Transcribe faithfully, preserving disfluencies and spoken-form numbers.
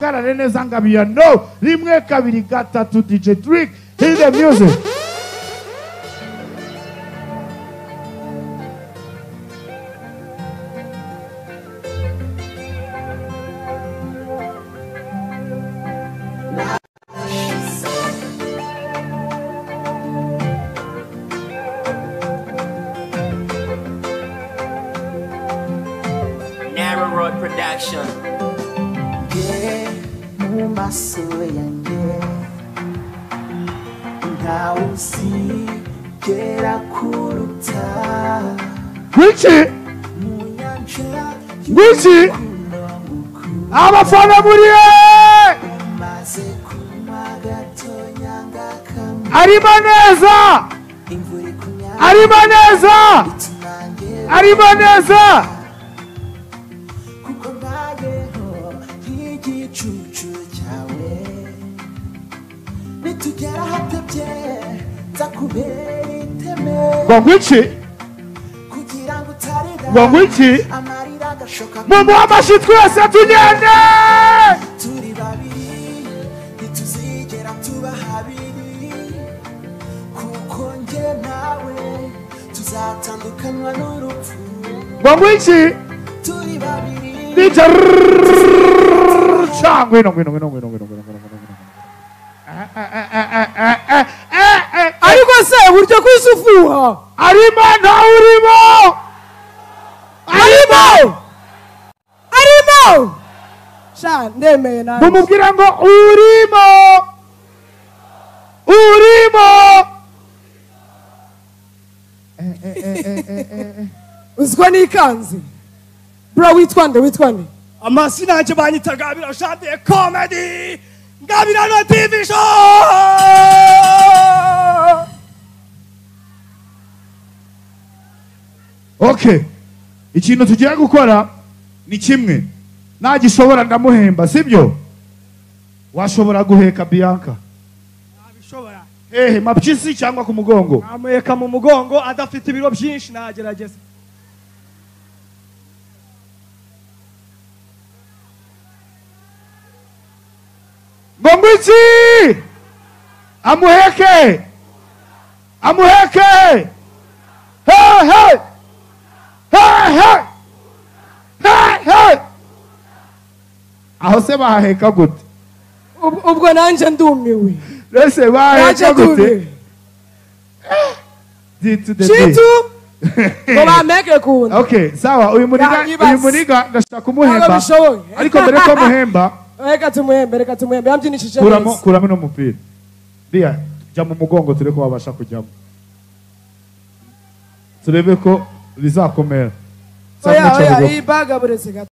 muhagarare neza ngabirano rimwe kabiri gatatu D J Trick hit the music. Road production. Yeah, mumaso yanjye ntawuzi kera kuruta Wichi Wichi abafana muriye maze kuma gatonya ngakama arimo neza arimo neza arimo neza igicucu cyawe nitugera hatebye nzakubera iteme ngo ngwiki kugira ngo utarira ngo ngwiki amarira agashoka mu mwamashi twese tugende turi babiri ntituzigera tuba habiri kuko njye nawe tuzatandukanywa n'urupfu ngo ngwiki turi babiri Chango ino ino ino ino ino ino ino ariko se buryo kwisufuha arimo nta urimo arimo arimo sha ndemeye nawe mumubwira ngo urimo urimo uziko nikanze bro witwa nde witwa nde amasi nanje banyita Ngabirano Shade Comedy Ngabirano T V show. Okay, ikintu tugiye gukora ni kimwe nagishobora ndamuhemba sibyo washobora guheka Biyaka Abishobora ehe mapchisi cyangwa ku mugongo amuheka mu mugongo adafite ibiro byinshi nagerageza Ngombichi amuheke amuheke hey hey hey hey hey hey aho se baheka gute ubwo nanje ndumiwe lese baheka gute ditu de chitu ngo bameke kuna okay sawa uyu muniga uyu muniga ndashaka kumuhemba ariko mbere ko muhemba reka tumuhembe reka tumuhembe yambyinishije kuramo kuramo no mupira biya jya mu mugongo tureko wabasha kujyamo turebe ko bizakomera oya oya ibaga buretse